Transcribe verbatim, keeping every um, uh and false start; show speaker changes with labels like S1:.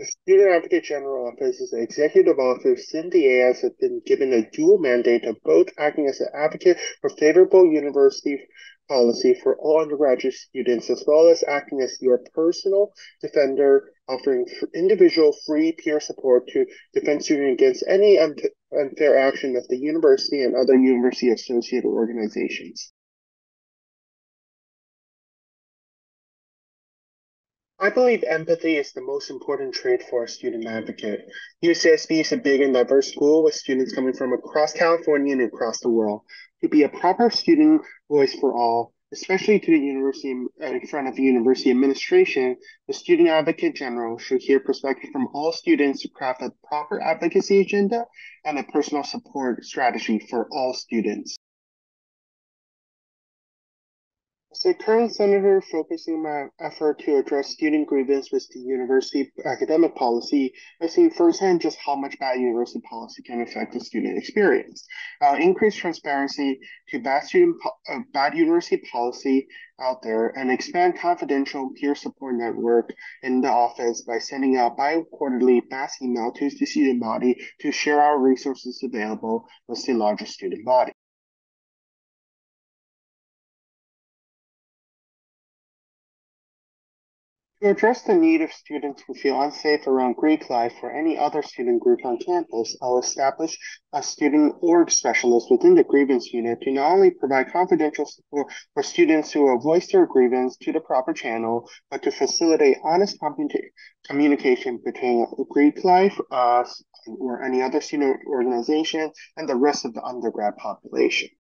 S1: The Student Advocate General Office's executive officer, Cindy Ayers, has been given a dual mandate of both acting as an advocate for favorable university policy for all undergraduate students, as well as acting as your personal defender, offering individual free peer support to defend students against any unfair action of the university and other university associated organizations. I believe empathy is the most important trait for a student advocate. U C S B is a big and diverse school with students coming from across California and across the world. To be a proper student voice for all, especially to the university uh, in front of the university administration, the student advocate general should hear perspective from all students to craft a proper advocacy agenda and a personal support strategy for all students. As a current senator focusing my effort to address student grievance with the university academic policy, I've seen firsthand just how much bad university policy can affect the student experience. Uh, increase transparency to bad student po- uh, bad university policy out there and expand confidential peer support network in the office by sending out bi-quarterly mass email to the student body to share our resources available with the larger student body. To address the need of students who feel unsafe around Greek life or any other student group on campus, I'll establish a student org specialist within the grievance unit to not only provide confidential support for students who will voice their grievance to the proper channel, but to facilitate honest communication between Greek life uh, or any other student organization and the rest of the undergrad population.